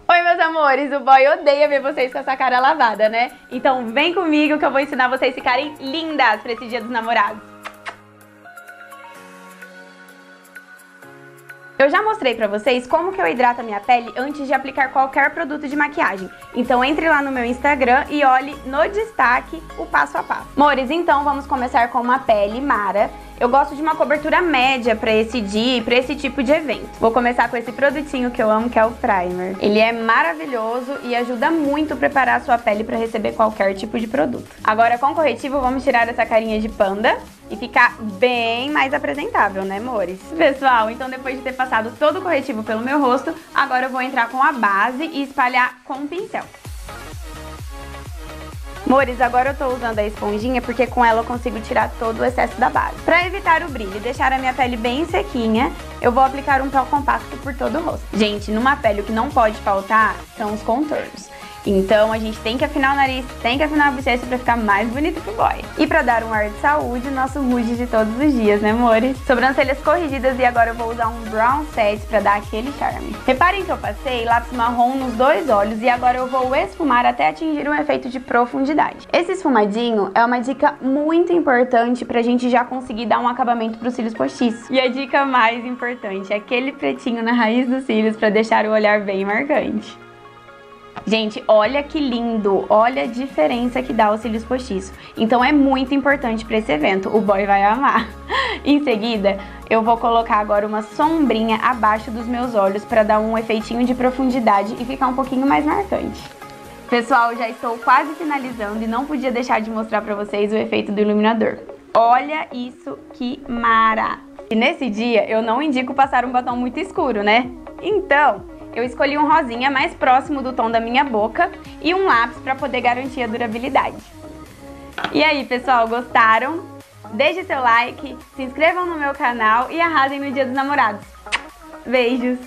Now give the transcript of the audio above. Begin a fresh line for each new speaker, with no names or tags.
Oi, meus amores, o boy odeia ver vocês com essa cara lavada, né? Então vem comigo que eu vou ensinar vocês a ficarem lindas pra esse Dia dos Namorados. Eu já mostrei pra vocês como que eu hidrato a minha pele antes de aplicar qualquer produto de maquiagem. Então entre lá no meu Instagram e olhe no destaque o passo a passo. Amores, então vamos começar com uma pele Mara. Eu gosto de uma cobertura média pra esse dia e pra esse tipo de evento. Vou começar com esse produtinho que eu amo, que é o Primer. Ele é maravilhoso e ajuda muito a preparar a sua pele pra receber qualquer tipo de produto. Agora com corretivo vamos tirar essa carinha de panda e ficar bem mais apresentável, né, amores? Pessoal, então depois de ter passado todo o corretivo pelo meu rosto, agora eu vou entrar com a base e espalhar com o pincel. Amores, agora eu tô usando a esponjinha porque com ela eu consigo tirar todo o excesso da base. Pra evitar o brilho e deixar a minha pele bem sequinha, eu vou aplicar um pó compacto por todo o rosto. Gente, numa pele o que não pode faltar são os contornos. Então a gente tem que afinar o nariz, tem que afinar a bochecha pra ficar mais bonito que o boy. E pra dar um ar de saúde, nosso ruge de todos os dias, né, amores? Sobrancelhas corrigidas e agora eu vou usar um brown set pra dar aquele charme. Reparem que eu passei lápis marrom nos dois olhos e agora eu vou esfumar até atingir um efeito de profundidade. Esse esfumadinho é uma dica muito importante pra gente já conseguir dar um acabamento pros cílios postiços. E a dica mais importante é aquele pretinho na raiz dos cílios pra deixar o olhar bem marcante. Gente, olha que lindo, olha a diferença que dá os cílios postiços. Então é muito importante para esse evento, o boy vai amar. Em seguida, eu vou colocar agora uma sombrinha abaixo dos meus olhos para dar um efeitinho de profundidade e ficar um pouquinho mais marcante. Pessoal, já estou quase finalizando e não podia deixar de mostrar para vocês o efeito do iluminador. Olha isso que mara! E nesse dia eu não indico passar um batom muito escuro, né? Então eu escolhi um rosinha mais próximo do tom da minha boca e um lápis para poder garantir a durabilidade. E aí, pessoal, gostaram? Deixe seu like, se inscrevam no meu canal e arrasem no Dia dos Namorados. Beijos!